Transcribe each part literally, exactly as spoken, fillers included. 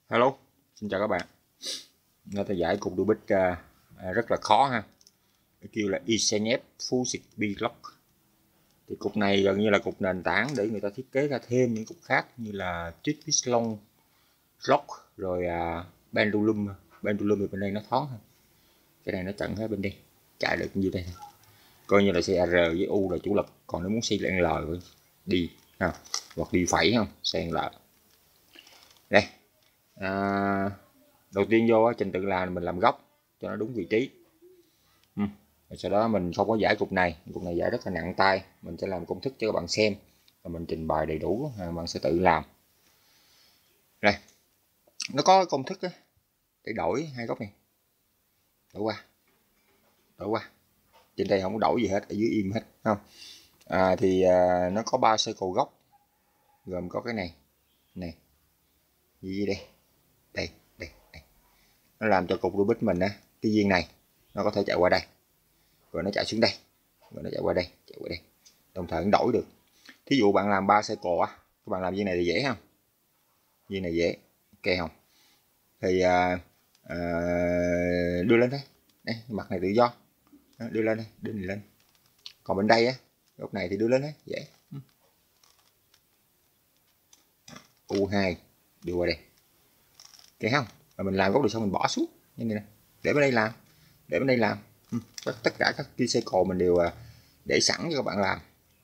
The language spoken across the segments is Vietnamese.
Hello, xin chào các bạn. Nó ta giải cục Rubik uh, rất là khó ha. Cái kêu là Ethernet Fusion Block. Thì cục này gần như là cục nền tảng để người ta thiết kế ra thêm những cục khác như là Twist Long, Lock rồi uh, Pendulum. Pendulum thì bên đây nó thoáng hơn. Cái này nó chặn hết bên đây, chạy được như đây thôi. Coi như là xe R với U là chủ lực, còn nếu muốn xây lên L đi ha, hoặc đi phẩy không, xe L. Đây. À, đầu tiên vô trình tự làm mình làm góc cho nó đúng vị trí. ừ. Sau đó mình không có giải cục này, cục này giải rất là nặng tay, mình sẽ làm công thức cho các bạn xem và mình trình bày đầy đủ, bạn sẽ tự làm. Đây, nó có công thức đó, để đổi hai góc này, đổi qua đổi qua trên đây không có đổi gì hết, ở dưới im hết không. À, thì à, nó có ba circle góc, gồm có cái này này gì đây đây đây đây, nó làm cho cục Rubik mình á, cái viên này nó có thể chạy qua đây, rồi nó chạy xuống đây, rồi nó chạy qua đây, chạy qua đây, đồng thời nó đổi được. Thí dụ bạn làm ba circle á, các bạn làm viên này thì dễ không? Viên này dễ, ok không? Thì à, à, đưa lên đây, đây mặt này tự do, đó, đưa lên đây, đưa này lên. Còn bên đây á, góc này thì đưa lên đấy, dễ. u hai đưa qua đây, ok không? Và mình làm góc được xong mình bỏ xuống như này nè, để bên đây làm, để bên đây làm. Ừ. Tất cả các key circle mình đều để sẵn cho các bạn làm,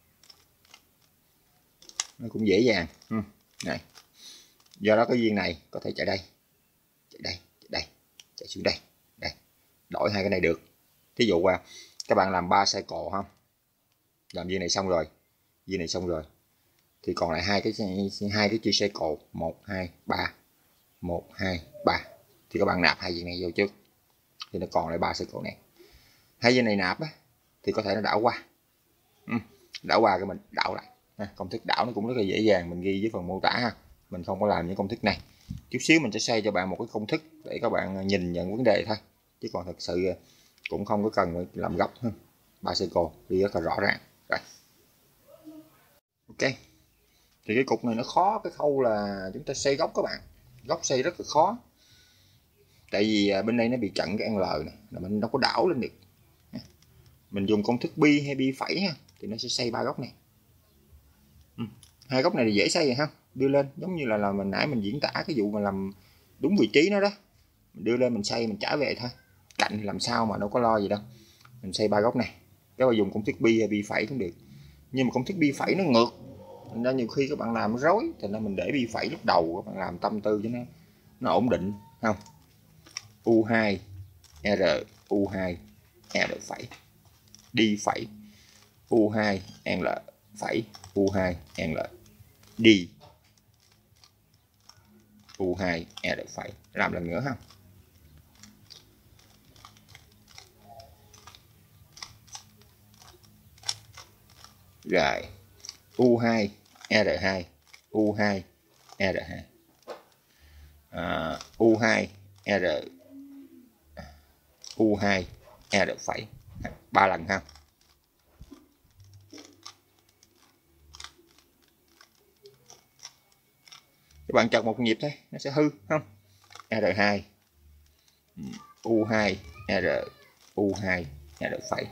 nó cũng dễ dàng. Ừ. Này, do đó cái viên này có thể chạy đây, chạy đây, chạy đây, chạy xuống đây, đây, đổi hai cái này được. Thí dụ qua các bạn làm ba circle không, làm viên này xong rồi, viên này xong rồi, thì còn lại hai cái hai cái chia circle một hai ba, một hai ba, thì các bạn nạp hai viên này vô trước, thì nó còn lại ba circle này. Hai viên này nạp á, thì có thể nó đảo qua, ừ, đảo qua cái mình đảo lại. À, công thức đảo nó cũng rất là dễ dàng, mình ghi dưới phần mô tả ha, mình không có làm những công thức này. Chút xíu mình sẽ xây cho bạn một cái công thức để các bạn nhìn nhận vấn đề thôi, chứ còn thật sự cũng không có cần làm góc. Ba circle thì rất là rõ ràng rồi. Ok, thì cái cục này nó khó cái khâu là chúng ta xây góc các bạn, góc xây rất là khó, tại vì bên đây nó bị chặn cái L này, là mình đâu có đảo lên được. Mình dùng công thức pi hay pi phẩy ha, thì nó sẽ xây ba góc này. Ừ. Hai góc này thì dễ xây rồi ha, đưa lên giống như là là mình nãy mình diễn tả cái vụ mà làm đúng vị trí nó đó, mình đưa lên mình xây mình trả về thôi, cạnh làm sao mà đâu có lo gì đâu. Mình xây ba góc này, các bạn dùng công thức pi hay pi phẩy cũng được, nhưng mà công thức pi phẩy nó ngược, nên nhiều khi các bạn làm nó rối, thì nên mình để pi phẩy lúc đầu, các bạn làm tâm tư cho nó nó ổn định không. u hai R u hai R phẩy đi phẩy u hai L phẩy u hai L đi u hai R phẩy. Làm lần nữa ha. Rồi u hai R hai u hai R hai, à, u hai R u hai R phẩy ba lần ha. Các bạn chọn một nhịp thôi nó sẽ hư không. R hai u hai R u hai R phẩy.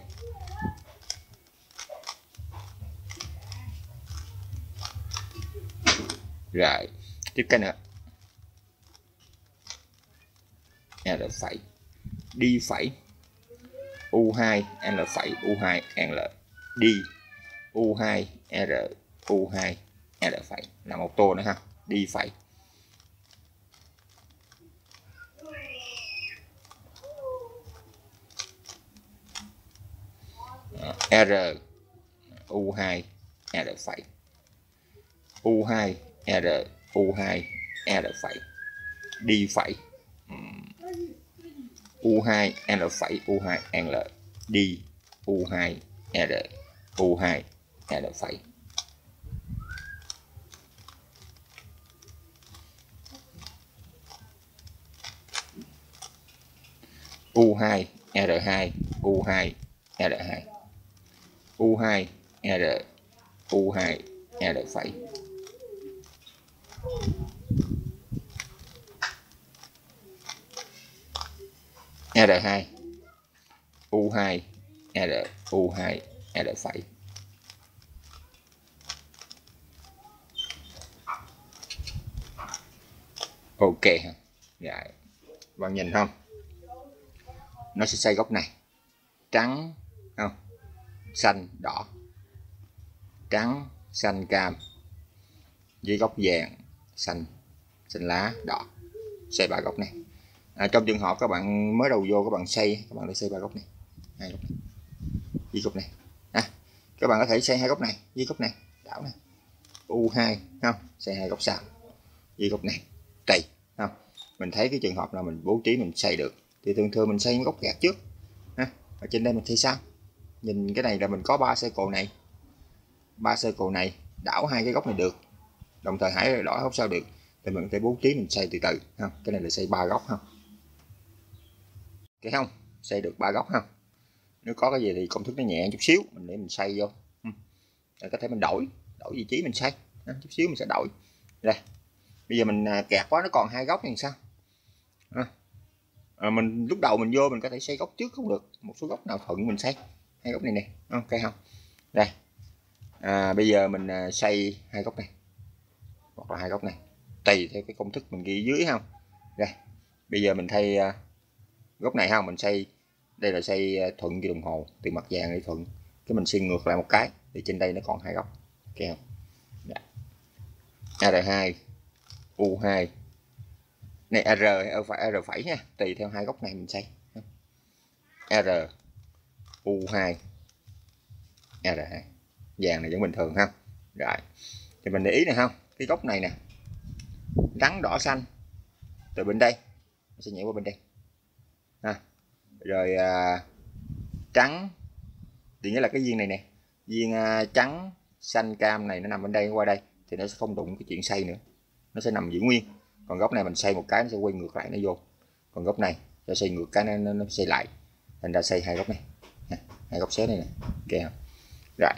Rồi tiếp cái nữa, R phẩy đi phẩy u hai L phẩy u hai L đi u hai R u hai R phẩy, là một tô nữa ha, đi phẩy. R u hai R phẩy u hai R u hai R phẩy đi phẩy u hai L phẩy u hai L đi u hai R u hai R phẩy. u hai R hai u hai R hai u hai R u hai R phẩy R hai U hai R U hai R phẩy. Ok ha. Rồi, bạn nhìn không? Nó sẽ xoay góc này trắng không? Xanh đỏ, trắng xanh cam với góc vàng xanh xanh lá đỏ, xoay ba góc này. À, trong trường hợp các bạn mới đầu vô các bạn xây, các bạn để xây ba góc này, hai góc này với góc này. À, các bạn có thể xây hai góc này với góc này, đảo này U hai không, xây hai góc sau với góc này tùy không. Mình thấy cái trường hợp nào mình bố trí mình xây được thì thường thường mình xây góc gạt trước ha. Ở trên đây mình xây sao, nhìn cái này là mình có ba circle này, ba circle này đảo hai cái góc này được, đồng thời hãy đỏ góc sau được, thì mình có thể bố trí mình xây từ từ không. Cái này là xây ba góc không, cái không xây được ba góc không. Nếu có cái gì thì công thức nó nhẹ chút xíu mình để mình xây vô, rồi có thể mình đổi đổi vị trí mình xây chút xíu mình sẽ đổi. Đây bây giờ mình kẹt quá nó còn hai góc thì sao à, à, mình lúc đầu mình vô mình có thể xây góc trước không được, một số góc nào thuận mình xây hai góc này nè, ok không. Đây à, bây giờ mình xây hai góc này hoặc là hai góc này tùy theo cái công thức mình ghi dưới không. Đây bây giờ mình thay uh, góc này không, mình xây đây là xây thuận cái đồng hồ từ mặt vàng để thuận, cái mình xây ngược lại một cái thì trên đây nó còn hai góc, ok không. R hai U hai này, R ở phải R phẩy nha, tùy theo hai góc này mình xây. R U hai R hai vàng này vẫn bình thường ha. Rồi thì mình để ý này không, cái góc này nè trắng đỏ xanh từ bên đây sẽ nhảy qua bên đây ha. Rồi à, trắng thì nghĩa là cái viên này nè, viên à, trắng xanh cam này nó nằm bên đây qua đây thì nó sẽ không đụng cái chuyện xây nữa, nó sẽ nằm giữ nguyên. Còn góc này mình xây một cái nó sẽ quay ngược lại nó vô, còn góc này sẽ xây ngược cái nó, nó, nó xây lại, thành ra xây hai góc này ha. Hai góc xé này nè, ok không. Rồi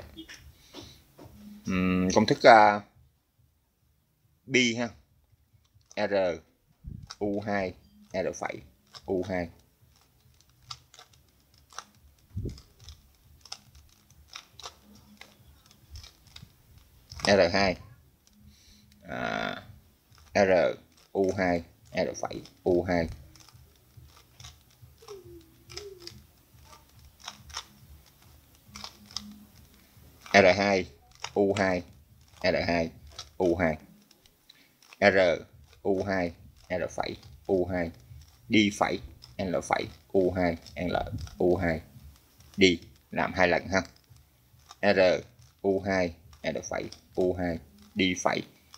uhm, công thức uh, pi ha, R U hai R phẩy U hai R hai à, R U hai R phẩy U hai R hai U hai R hai U hai R U hai R phẩy U hai đi phẩy L phẩy U hai L U hai đi làm hai lần ha. R U hai R phẩy U hai đi phẩy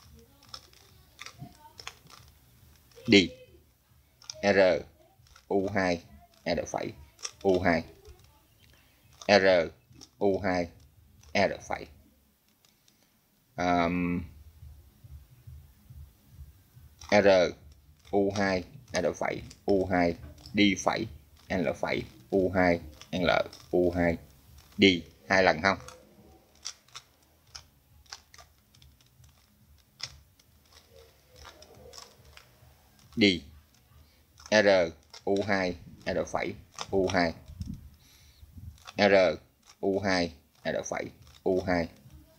đi R U hai R phẩy U hai R U hai R phẩy um, R U hai R phẩy U hai đi phẩy L phẩy U hai L U hai đi hai lần không. Đi R U hai R phẩy U hai R U hai R phẩy U hai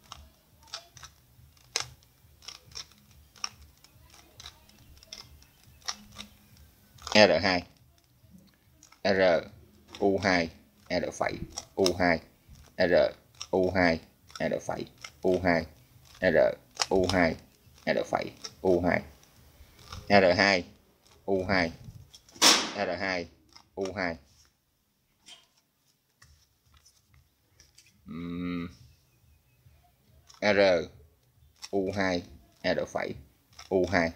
R hai R U hai R phẩy U hai R U hai R phẩy U hai R U hai R phẩy U hai R hai U hai R hai U hai um, R U hai R phẩy U hai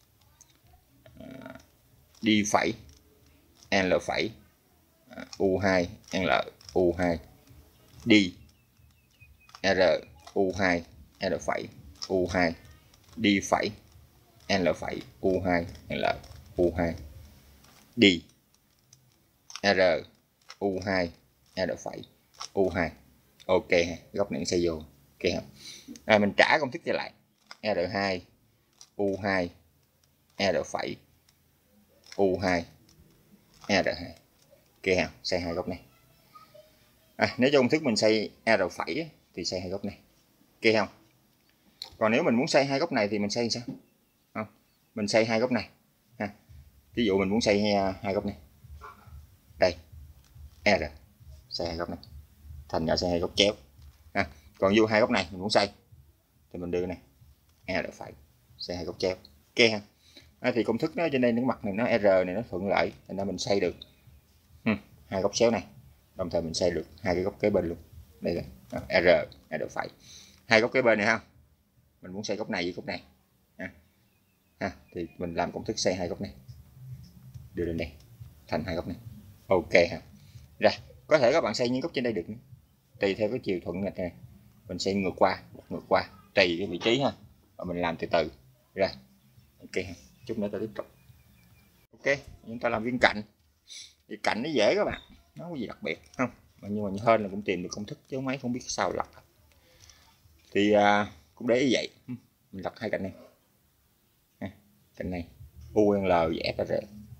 uh, đi phẩy L phẩy uh, U hai L U hai đi R U hai R phẩy U hai đi phẩy L phẩy U hai L U hai đi R U hai R phẩy U hai. Ok, góc này xây vô ok không. À, mình trả công thức trở lại R hai U hai R phẩy U hai R hai Ok ha, xây hai góc này. À, nếu trong công thức mình xây R phẩy thì xây hai góc này. Ok không? Còn nếu mình muốn xây hai góc này thì mình xây sao? Không, mình xây hai góc này ha. Ví dụ mình muốn xây hai, hai góc này. Đây. R xây hai góc này. Thành ra xây hai góc chéo. Ha. Còn vô hai góc này mình muốn xây thì mình đưa này R phẩy xây hai góc chéo. Ok ha. À, thì công thức nó trên đây những mặt này nó R này nó thuận lợi thành ra mình xây được ừ, hai góc xéo này, đồng thời mình xây được hai cái góc kế bên luôn. Đây là R R phẩy hai góc kế bên này ha, mình muốn xây góc này với góc này ha. Ha, thì mình làm công thức xây hai góc này đưa lên đây thành hai góc này. Ok ha. Rồi có thể các bạn xây những góc trên đây được nữa. Tùy theo cái chiều thuận này mình xây ngược qua ngược qua tùy cái vị trí ha, và mình làm từ từ ra. Ok ha. Chút nữa ta tiếp tục. Ok, chúng ta làm viên cạnh. Thì cạnh nó dễ các bạn, nó có gì đặc biệt không, mà nhưng mà hơn là cũng tìm được công thức chứ máy không biết sao lật. Thì à, cũng để ý vậy, mình lật hai cạnh này, cạnh này u l với f r,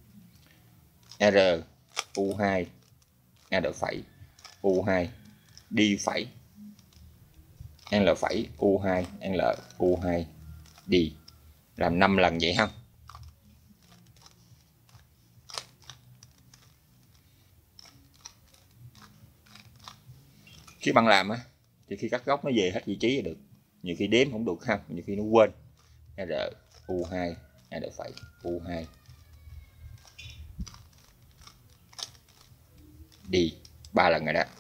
r u hai r phẩy u hai đi phẩy l phẩy u hai l u hai đi, làm năm lần vậy không. Khi bạn làm á thì khi cắt góc nó về hết vị trí là được, nhiều khi đếm không được ha, nhiều khi nó quên. R u hai r phẩy u hai đi ba lần rồi đó.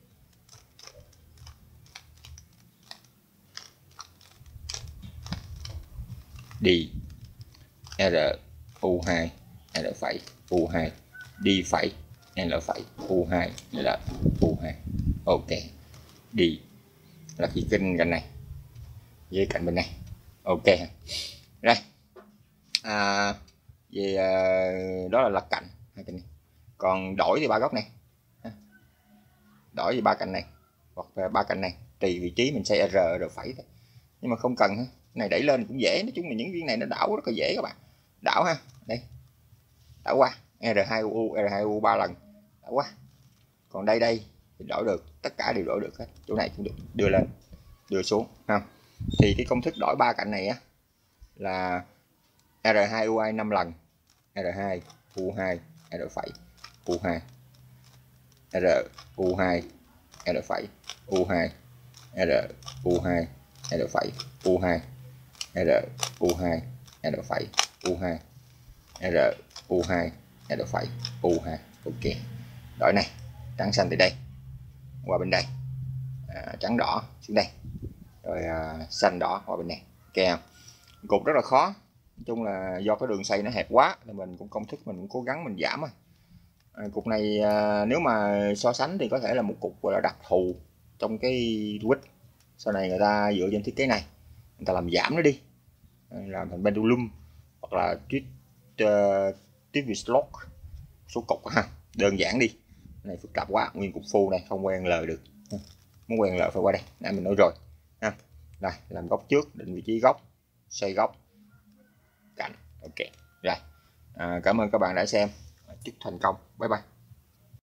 Đi R u hai r phẩy u hai đi phẩy l phẩy u hai l u hai. Ok, đi là khi kinh cạnh này với cạnh bên này. Ok đây à, về à, đó là lật cạnh hai cạnh này. Còn đổi thì ba góc này, đổi thì ba cạnh này hoặc ba cạnh này tùy vị trí mình xây R R phẩy thôi, nhưng mà không cần ha. Này đẩy lên cũng dễ, nói chung là những viên này nó đảo rất là dễ các bạn. Đảo ha, đây đảo qua R hai U R hai U ba lần đảo qua. Còn đây đây thì đổi được, tất cả đều đổi được hết, chỗ này cũng được, đưa lên đưa xuống ha. Thì cái công thức đổi ba cạnh này á là R hai U hai năm lần, R hai U hai R phẩy U hai R U hai R phẩy U hai R U hai R phẩy U hai R U hai R phẩy U hai R U hai R phẩy U hai. Ok, đổi này trắng xanh từ đây qua bên đây, à, trắng đỏ xuống đây, rồi à, xanh đỏ qua bên này. Ok không? Cục rất là khó, nói chung là do cái đường xây nó hẹp quá thì mình cũng công thức mình cũng cố gắng mình giảm. À, cục này à, nếu mà so sánh thì có thể là một cục gọi là đặc thù trong cái quýt. Sau này người ta dựa trên thiết kế này người ta làm giảm nó đi, làm thành pendulum hoặc là tuyết uh, tuyết vì slot số cục ha, đơn giản đi. Cái này phức tạp quá, nguyên cục phu này không quen lời được, muốn quen lời phải qua đây, nãy mình nói rồi ha. Đây làm góc trước, định vị trí góc, xoay góc cạnh. Ok rồi, à, cảm ơn các bạn đã xem, chúc thành công, bye bye.